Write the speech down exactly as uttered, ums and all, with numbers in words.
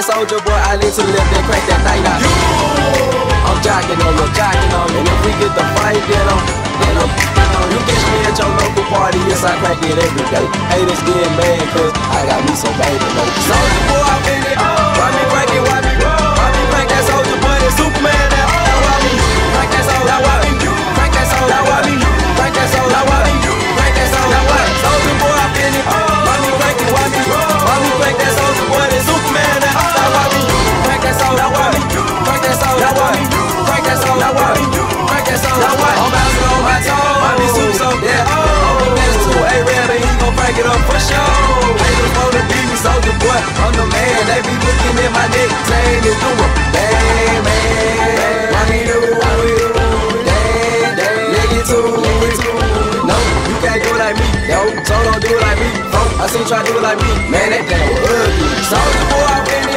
that soldier boy, I lean to the left and crank that night out. I'm jocking on you, jocking on you. And if we get the fight, then I'm, then I'm, you catch me at your local party, yes, I crank it every day. Haters get mad, cause I got me some baby. Soldier boy, I'm in it. Why me crank it, why me, why me crank that soldier boy, that Superman, that, that why me, crank that soldier, that why me, crank that soldier, that why me, crank that soldier, that why me, crank that soldier, that why, soldier boy, I'm in it. Why me crank it, why me, why me crank that soldier boy, that Superman, that, that why me, crank that soldier, that why me, crank that soldier, that why me, crank that soldier, that why me, crank that soldier, that why, I'm bouncing on my toes, why me super so yeah, oh, I'm the best to a rap and he gon' crank it up for sure. Haters wanna beat me, soldier boy, I'm the man, they be looking at my neck, saying it's doing, damn man, why me do, why me do, damn, damn, nigga too, nigga too, no, you can't do it like me, yo, so don't do it like me, folk, I seen you try to do it like me, man, that damn was ugly, soldier boy, I'm in it.